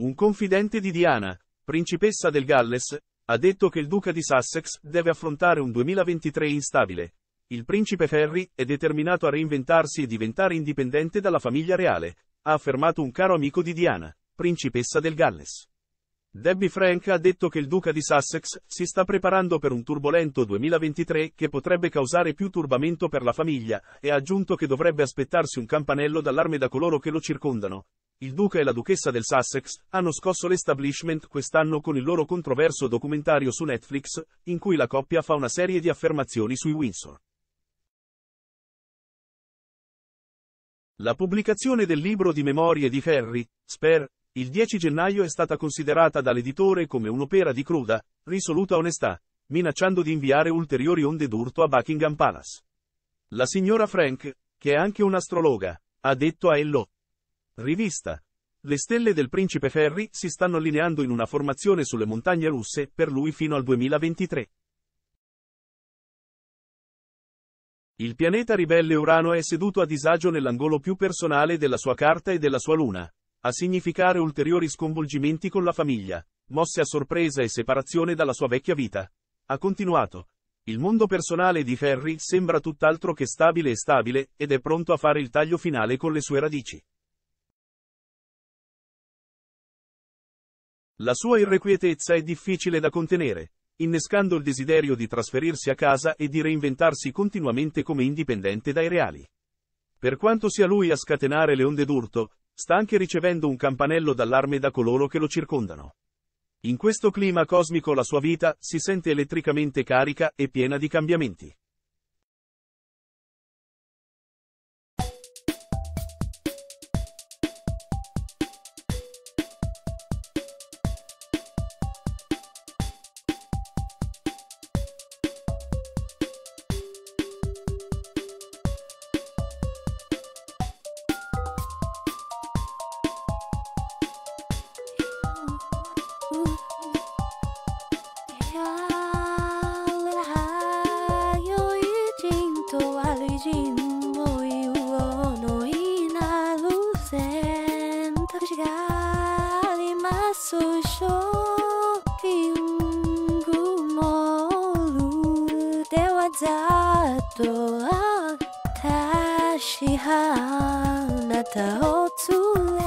Un confidente di Diana, principessa del Galles, ha detto che il duca di Sussex deve affrontare un 2023 instabile. Il principe Harry è determinato a reinventarsi e diventare indipendente dalla famiglia reale, ha affermato un caro amico di Diana, principessa del Galles. Debbie Frank ha detto che il duca di Sussex si sta preparando per un turbolento 2023 che potrebbe causare più turbamento per la famiglia, e ha aggiunto che dovrebbe aspettarsi un campanello d'allarme da coloro che lo circondano. Il duca e la duchessa del Sussex hanno scosso l'establishment quest'anno con il loro controverso documentario su Netflix, in cui la coppia fa una serie di affermazioni sui Windsor. La pubblicazione del libro di memorie di Harry, Spare, il 10 gennaio è stata considerata dall'editore come un'opera di cruda, risoluta onestà, minacciando di inviare ulteriori onde d'urto a Buckingham Palace. La signora Frank, che è anche un'astrologa, ha detto a Hello! Rivista. Le stelle del principe Harry si stanno allineando in una formazione sulle montagne russe per lui fino al 2023. Il pianeta ribelle Urano è seduto a disagio nell'angolo più personale della sua carta e della sua luna, a significare ulteriori sconvolgimenti con la famiglia, mosse a sorpresa e separazione dalla sua vecchia vita. Ha continuato. Il mondo personale di Harry sembra tutt'altro che stabile e stabile, ed è pronto a fare il taglio finale con le sue radici. La sua irrequietezza è difficile da contenere, innescando il desiderio di trasferirsi a casa e di reinventarsi continuamente come indipendente dai reali. Per quanto sia lui a scatenare le onde d'urto, sta anche ricevendo un campanello d'allarme da coloro che lo circondano. In questo clima cosmico la sua vita si sente elettricamente carica e piena di cambiamenti. Tashi ha nata o